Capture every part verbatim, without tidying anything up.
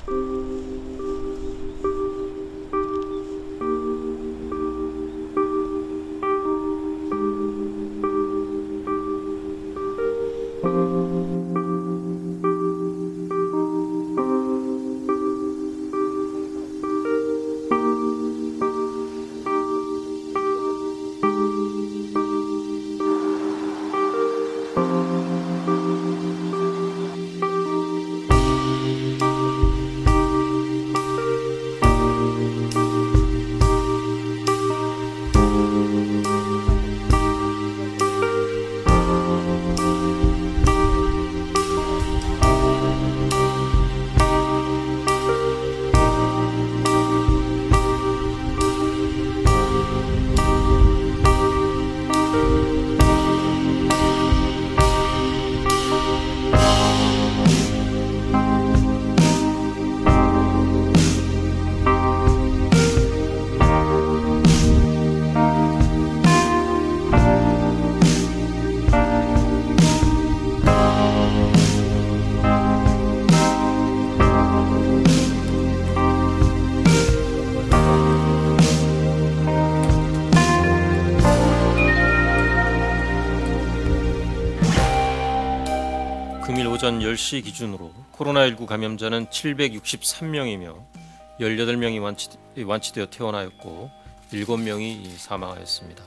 금일 오전 열 시 기준으로 코로나십구 감염자는 칠백육십삼 명이며 열여덟 명이 완치, 완치되어 퇴원하였고 일곱 명이 사망하였습니다.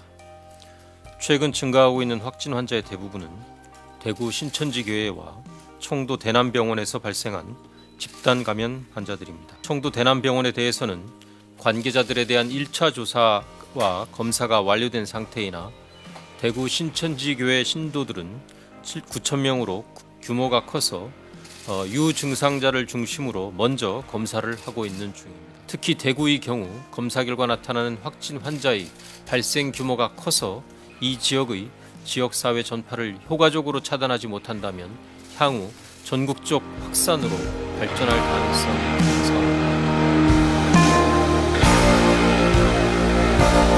최근 증가하고 있는 확진 환자의 대부분은 대구 신천지교회와 청도 대남병원에서 발생한 집단 감염 환자들입니다. 청도 대남병원에 대해서는 관계자들에 대한 일 차 조사와 검사가 완료된 상태이나 대구 신천지교회 신도들은 구천 명으로 규모가 커서 어, 유증상자를 중심으로 먼저 검사를 하고 있는 중입니다. 특히 대구의 경우 검사 결과 나타나는 확진 환자의 발생 규모가 커서 이 지역의 지역사회 전파를 효과적으로 차단하지 못한다면 향후 전국적 확산으로 발전할 가능성이 있습니다.